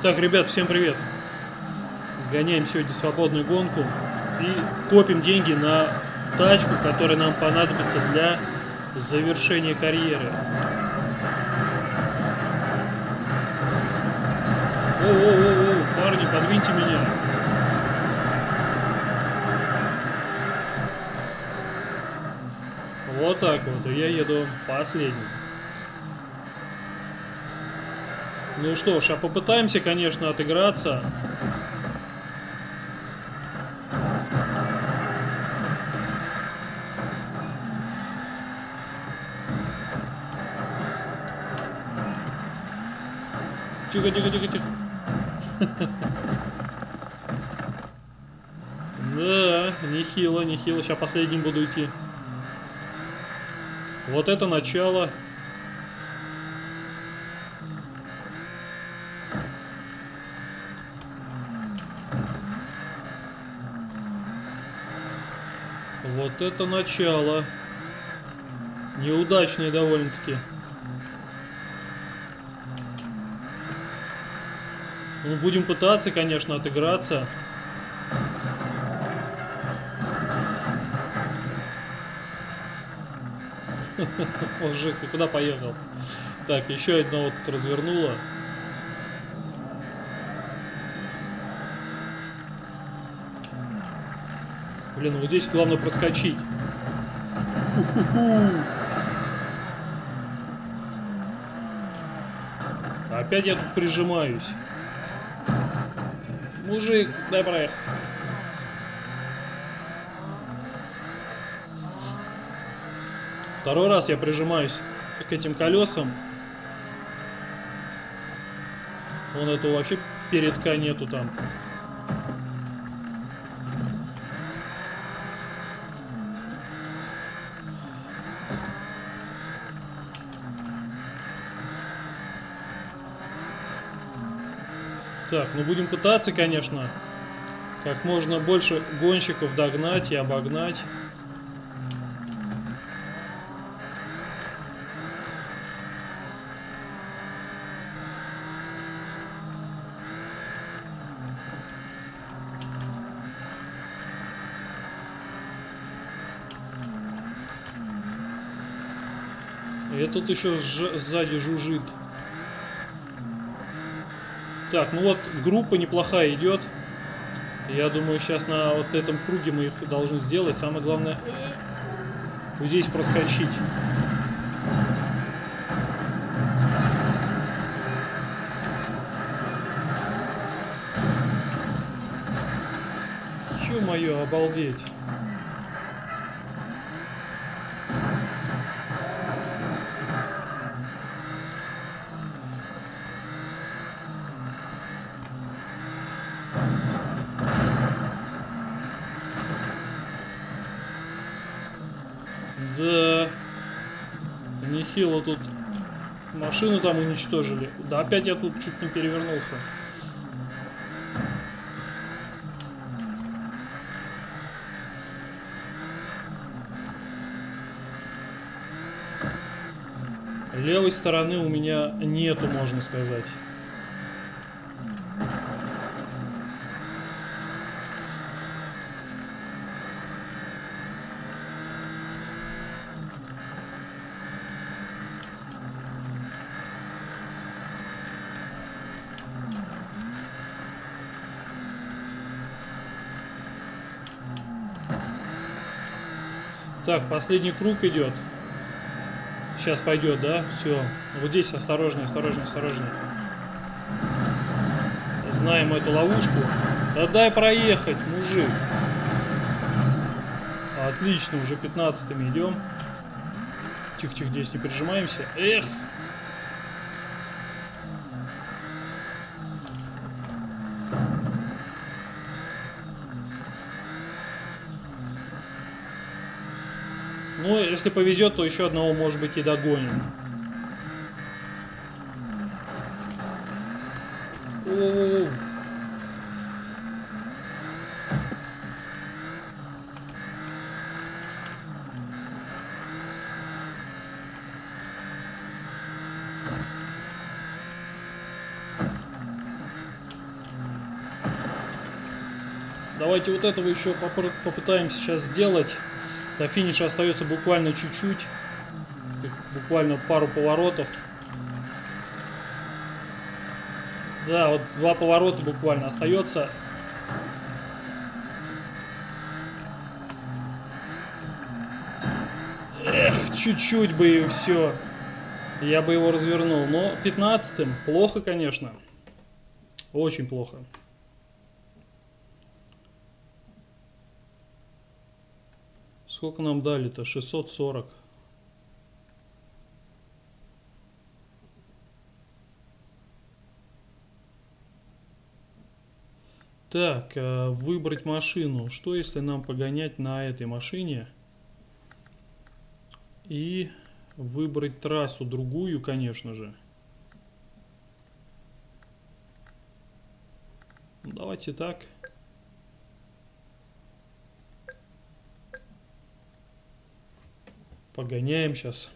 Так, ребят, всем привет. Гоняем сегодня свободную гонку и копим деньги на тачку, которая нам понадобится для завершения карьеры. Оу, парни, подвиньте меня. Вот так вот, и я еду последним. Ну что ж, а попытаемся, конечно, отыграться. Тихо. Да, нехило. Сейчас последним буду идти. Вот это начало. Вот это начало. Неудачное довольно-таки. Ну, будем пытаться, конечно, отыграться. Мужик, ты куда поехал? Так, еще одна вот развернула. Блин, вот здесь главное проскочить. Опять я тут прижимаюсь. Мужик, дай проехать. Второй раз я прижимаюсь к этим колесам. Вон этого вообще передка нету там. Так, ну будем пытаться, конечно, как можно больше гонщиков догнать и обогнать. И тут еще сзади жужжит. Так, ну вот группа неплохая идет. Я думаю, сейчас на вот этом круге мы их должны сделать. Самое главное, вот здесь проскочить. Ё-моё, обалдеть. Да, нехило тут машину там уничтожили. Да, опять я тут чуть не перевернулся. Левой стороны у меня нету, можно сказать. Так, последний круг идет. Сейчас пойдет, да? Все. Вот здесь осторожнее. Знаем эту ловушку. Да дай проехать, мужик. Отлично, уже 15-ми идем. Тихо, здесь не прижимаемся. Эх! Ну, если повезет, то еще одного, может быть, и догоним. О-о-о. Давайте вот этого еще попытаемся сейчас сделать. До финиша остается буквально чуть-чуть. Буквально пару поворотов. Да, вот 2 поворота буквально остается. Эх, чуть-чуть бы и все. Я бы его развернул. Но 15-м плохо, конечно. Очень плохо. Сколько нам дали-то? 640. Так, выбрать машину. Что если нам погонять на этой машине? И выбрать трассу другую, конечно же. Давайте так. Погоняем сейчас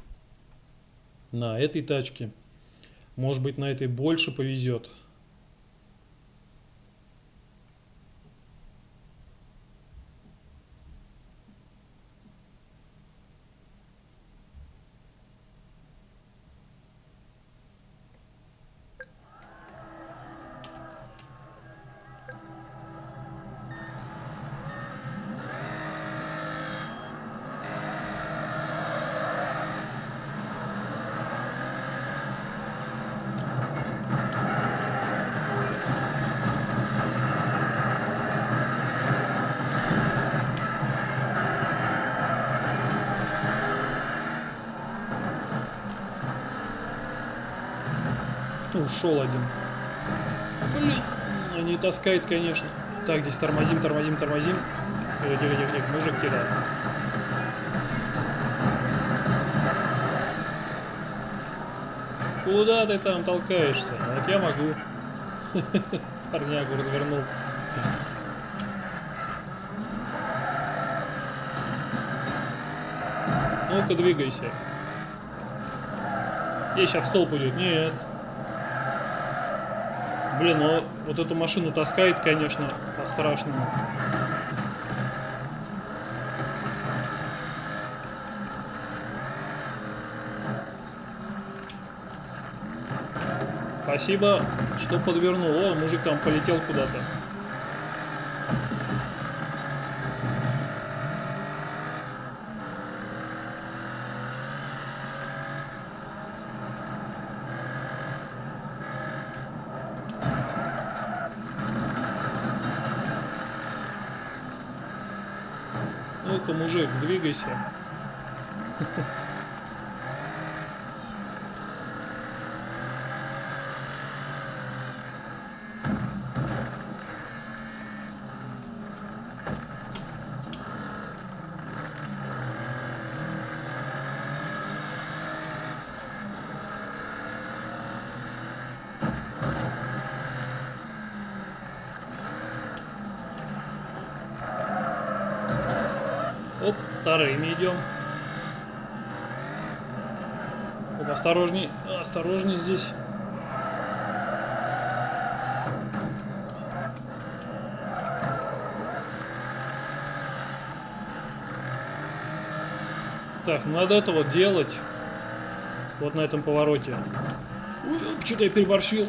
на этой тачке. Может быть, на этой больше повезет. Ушел один. Блин, ну не таскает, конечно. Так, здесь тормозим. Тихо, мужик кидает. Куда ты там толкаешься? Вот я могу. Парнягу развернул. Ну-ка, двигайся. Ей сейчас в столб уйдет. Нет. Блин, ну вот эту машину таскает, конечно, по-страшному. Спасибо, что подвернул. О, мужик там полетел куда-то. Ну-ка, мужик, двигайся. Оп, вторыми идем. Оп, осторожней, осторожней здесь. Так, надо это вот делать. Вот на этом повороте. Ой, что-то я переборщил.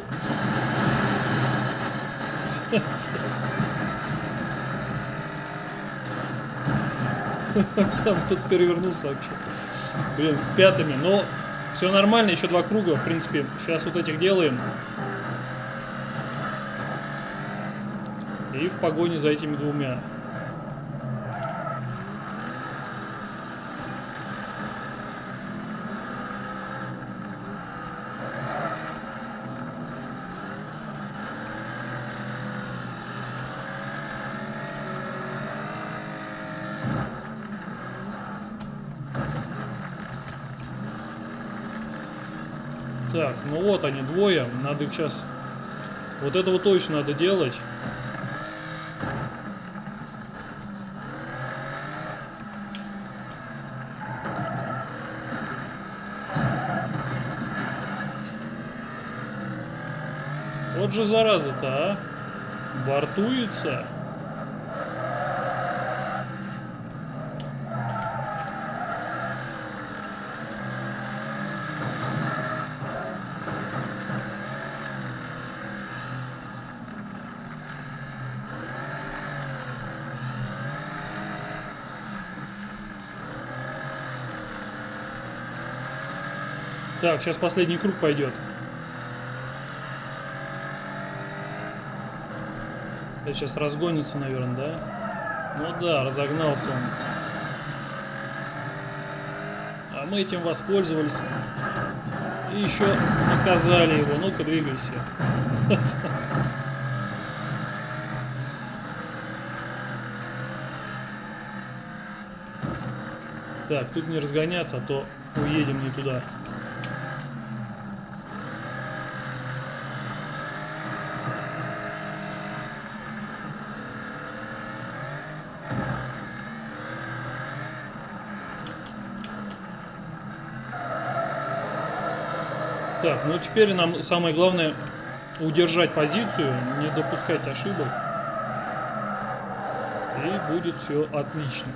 Там тут перевернулся вообще. Блин, пятыми. Но все нормально, еще 2 круга, в принципе. Сейчас вот этих делаем. И в погоне за этими 2. Так, ну вот они, 2. Надо их сейчас... Вот этого точно надо делать. Вот же зараза-то, а. Бортуется. Так, сейчас последний круг пойдет. Это сейчас разгонится, наверное, да? Ну да, разогнался он. А мы этим воспользовались. И еще наказали его. Ну-ка, двигайся. Так, тут не разгоняться, а то уедем не туда. Так, ну теперь нам самое главное удержать позицию, не допускать ошибок. И будет все отлично.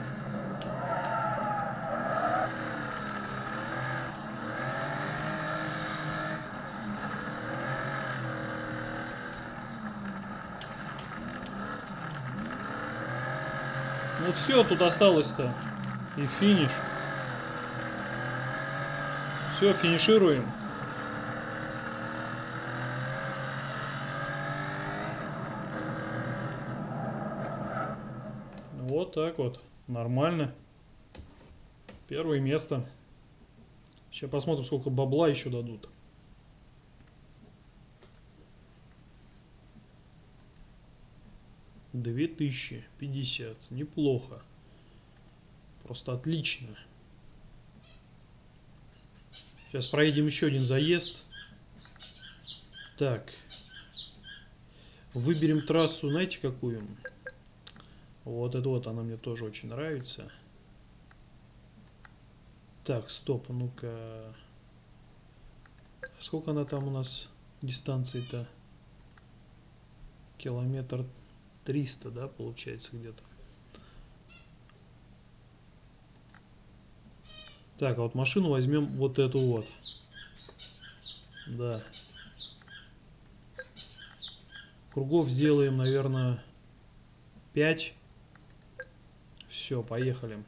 Ну все, тут осталось-то и финиш. Все, финишируем. Вот так вот. Нормально. Первое место. Сейчас посмотрим, сколько бабла еще дадут. $2050. Неплохо. Просто отлично. Сейчас проедем еще один заезд. Так. Выберем трассу, знаете какую? Вот это вот, она мне тоже очень нравится. Так, стоп, ну-ка. Сколько она там у нас дистанции-то? Километр 300, да, получается где-то. Так, а вот машину возьмем вот эту вот. Да. Кругов сделаем, наверное, 5. Все, поехали.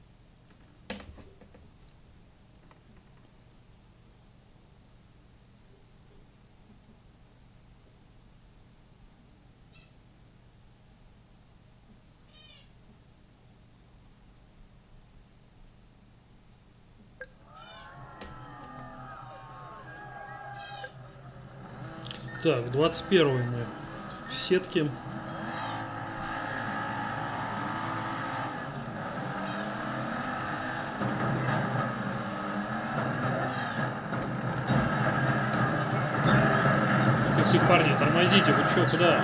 Так, 21-й мы в сетке. Какие парни, тормозите, вы что, куда?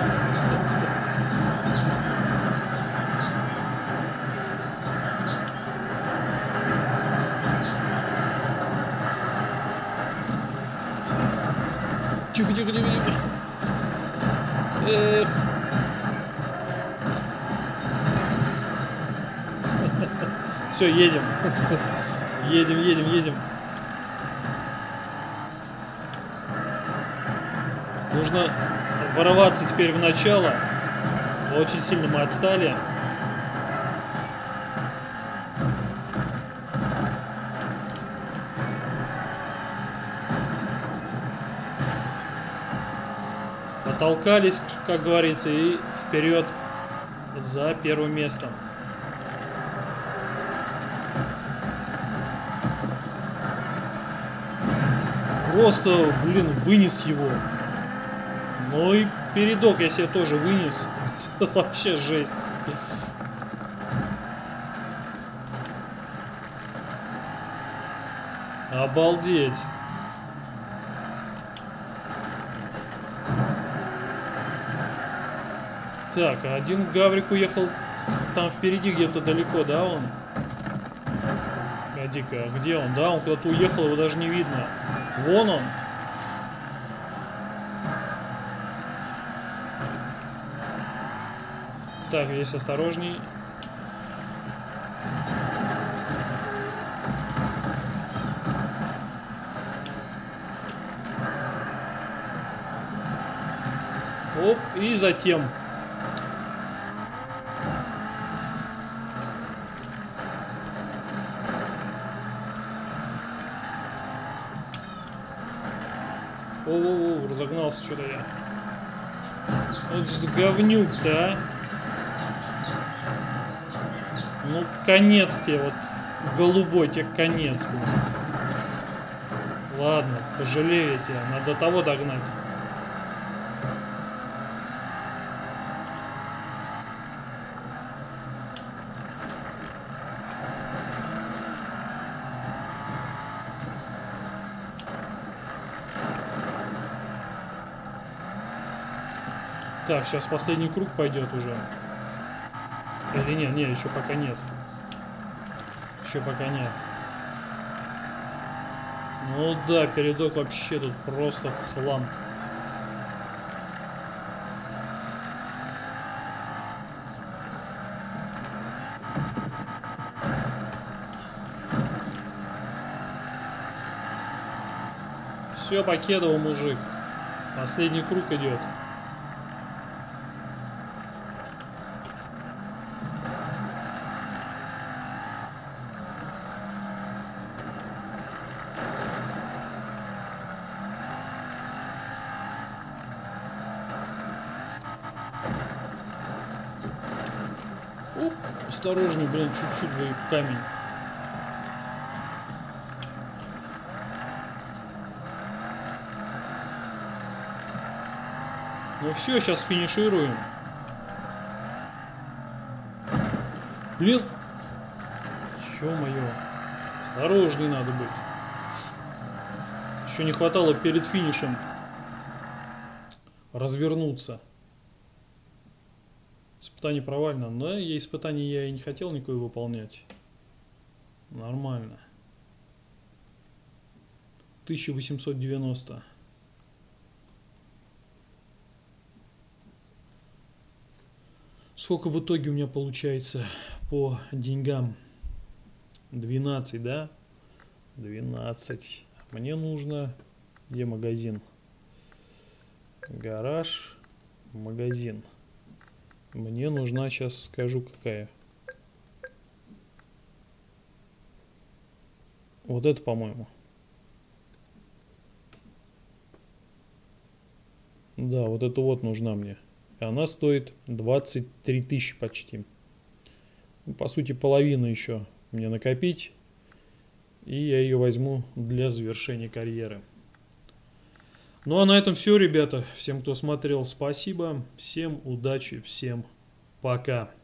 Тихо, тихо, тихо, тихо. Эх. Все, едем. Едем. Нужно ворваться теперь в начало. Очень сильно мы отстали. Толкались, как говорится, и вперед за первым местом. Просто, блин, вынес его. Ну и передок я себе тоже вынес. Вообще жесть. Обалдеть. Так, один Гаврик уехал там впереди где-то далеко, да, он? Погоди-ка, где он? Да, он куда-то уехал, его даже не видно. Вон он. Так, здесь осторожней. Оп, и затем... Оу, разогнался что-то я. Вот же говнюк-то, а. Ну, конец тебе, вот, голубой, тебе конец был. Ладно, пожалею тебя, надо того догнать. Так, сейчас последний круг пойдет уже. Или нет, нет, еще пока нет. Еще пока нет. Ну да, передок вообще тут просто в хлам. Все, Покедова, мужик. Последний круг идет. Оп, осторожней, блин, чуть-чуть бы и в камень. Ну все, сейчас финишируем. Блин. Ё-моё. Осторожней надо быть. Еще не хватало перед финишем развернуться. Испытание провально. Но испытание я и не хотел никакое выполнять. Нормально. 1890. Сколько в итоге у меня получается по деньгам? 12, да? 12. Мне нужно... Где магазин? Гараж. Магазин. Мне нужна, сейчас скажу, какая. Вот это, по-моему. Да, вот это вот нужна мне. И она стоит 23 тысячи почти. По сути, половину еще мне накопить. И я ее возьму для завершения карьеры. Ну а на этом все, ребята. Всем, кто смотрел, спасибо. Всем удачи, всем пока.